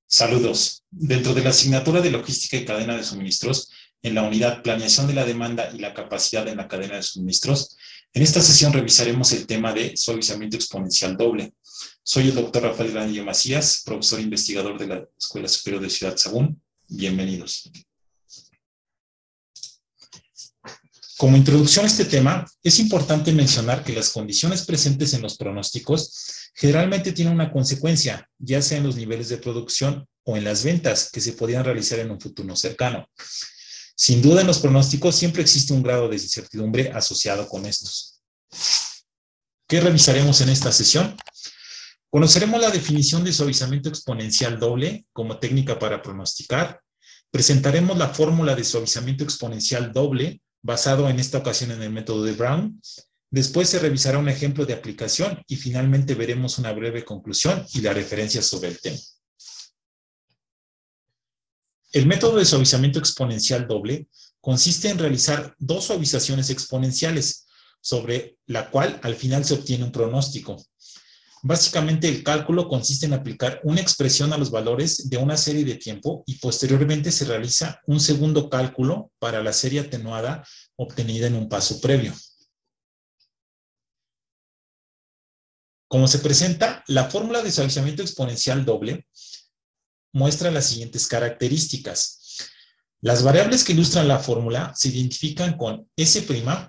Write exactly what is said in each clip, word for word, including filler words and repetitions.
Saludos. Dentro de la asignatura de Logística y Cadena de Suministros, en la unidad Planeación de la Demanda y la Capacidad en la Cadena de Suministros, en esta sesión revisaremos el tema de suavizamiento exponencial doble. Soy el doctor Rafael Granillo Macías, profesor investigador de la Escuela Superior de Ciudad Sagún. Bienvenidos. Como introducción a este tema, es importante mencionar que las condiciones presentes en los pronósticos generalmente tienen una consecuencia, ya sea en los niveles de producción o en las ventas que se podrían realizar en un futuro cercano. Sin duda, en los pronósticos siempre existe un grado de incertidumbre asociado con estos. ¿Qué revisaremos en esta sesión? Conoceremos la definición de suavizamiento exponencial doble como técnica para pronosticar. Presentaremos la fórmula de suavizamiento exponencial doble basado en esta ocasión en el método de Brown. Después se revisará un ejemplo de aplicación y finalmente veremos una breve conclusión y la referencia sobre el tema. El método de suavizamiento exponencial doble consiste en realizar dos suavizaciones exponenciales, sobre la cual al final se obtiene un pronóstico. Básicamente el cálculo consiste en aplicar una expresión a los valores de una serie de tiempo y posteriormente se realiza un segundo cálculo para la serie atenuada obtenida en un paso previo. Como se presenta, la fórmula de suavizamiento exponencial doble muestra las siguientes características. Las variables que ilustran la fórmula se identifican con S',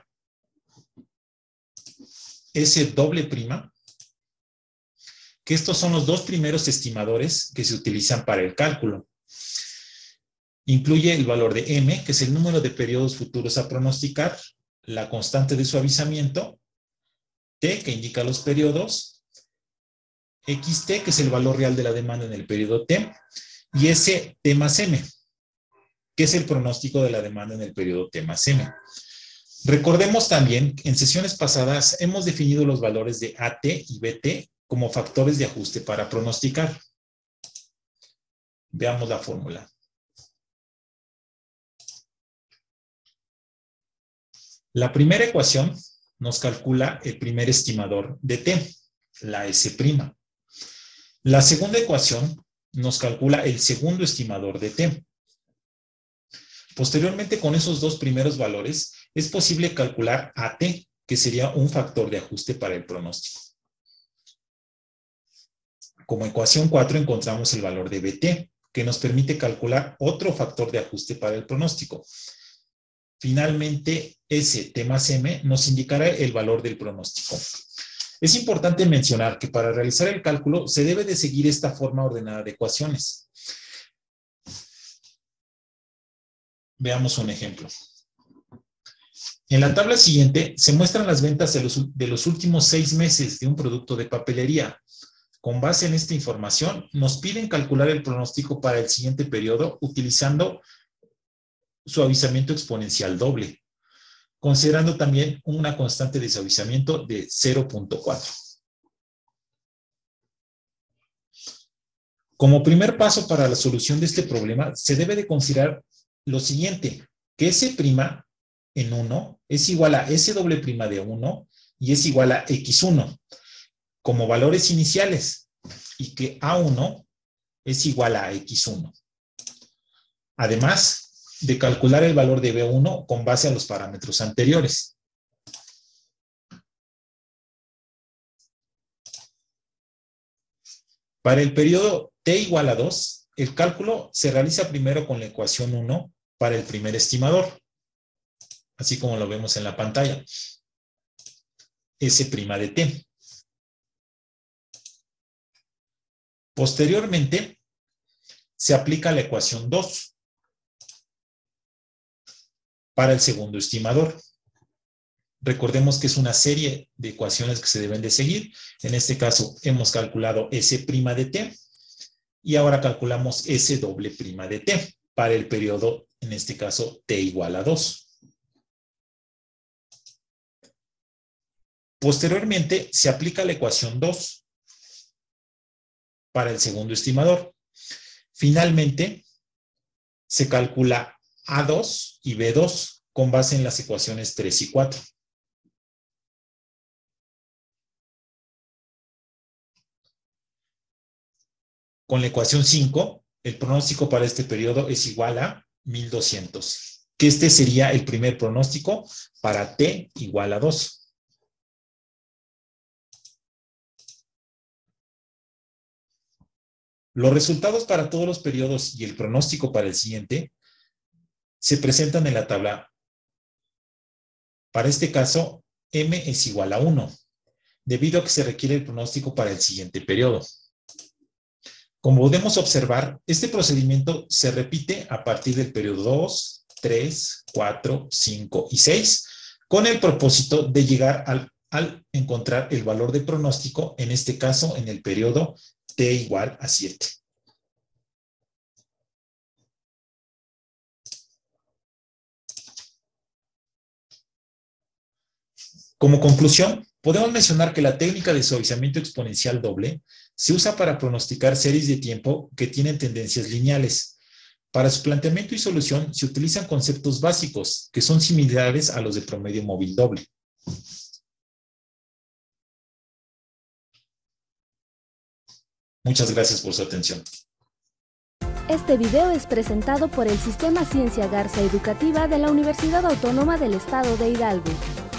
S doble prima, que estos son los dos primeros estimadores que se utilizan para el cálculo. Incluye el valor de M, que es el número de periodos futuros a pronosticar, la constante de suavizamiento, T, que indica los periodos, X T, que es el valor real de la demanda en el periodo T, y S T más M, que es el pronóstico de la demanda en el periodo T más M. Recordemos también que en sesiones pasadas hemos definido los valores de A T y B T como factores de ajuste para pronosticar. Veamos la fórmula. La primera ecuación nos calcula el primer estimador de T, la S'. La segunda ecuación nos calcula el segundo estimador de T. Posteriormente, con esos dos primeros valores, es posible calcular A T, que sería un factor de ajuste para el pronóstico. Como ecuación cuatro encontramos el valor de B T, que nos permite calcular otro factor de ajuste para el pronóstico. Finalmente, S T más M nos indicará el valor del pronóstico. Es importante mencionar que para realizar el cálculo se debe de seguir esta forma ordenada de ecuaciones. Veamos un ejemplo. En la tabla siguiente se muestran las ventas de los, de los últimos seis meses de un producto de papelería. Con base en esta información, nos piden calcular el pronóstico para el siguiente periodo utilizando suavizamiento exponencial doble, considerando también una constante de suavizamiento de cero punto cuatro. Como primer paso para la solución de este problema, se debe de considerar lo siguiente, que S' en uno es igual a S doble prima de uno y es igual a X uno como valores iniciales y que A uno es igual a X uno. Además de calcular el valor de B uno con base a los parámetros anteriores. Para el periodo T igual a dos, el cálculo se realiza primero con la ecuación uno para el primer estimador, así como lo vemos en la pantalla, S' de T. Posteriormente, se aplica la ecuación dos para el segundo estimador. Recordemos que es una serie de ecuaciones que se deben de seguir. En este caso, hemos calculado S' de T y ahora calculamos S doble prima de T para el periodo, en este caso, T igual a dos. Posteriormente, se aplica la ecuación dos para el segundo estimador. Finalmente, se calcula A dos y B dos con base en las ecuaciones tres y cuatro. Con la ecuación cinco el pronóstico para este periodo es igual a mil doscientos, que este sería el primer pronóstico para T igual a dos. Los resultados para todos los periodos y el pronóstico para el siguiente se presentan en la tabla. Para este caso, M es igual a uno, debido a que se requiere el pronóstico para el siguiente periodo. Como podemos observar, este procedimiento se repite a partir del periodo dos, tres, cuatro, cinco y seis, con el propósito de llegar al, al encontrar el valor de pronóstico, en este caso en el periodo T igual a siete. Como conclusión, podemos mencionar que la técnica de suavizamiento exponencial doble se usa para pronosticar series de tiempo que tienen tendencias lineales. Para su planteamiento y solución se utilizan conceptos básicos que son similares a los de promedio móvil doble. Muchas gracias por su atención. Este video es presentado por el Sistema Ciencia Garza Educativa de la Universidad Autónoma del Estado de Hidalgo.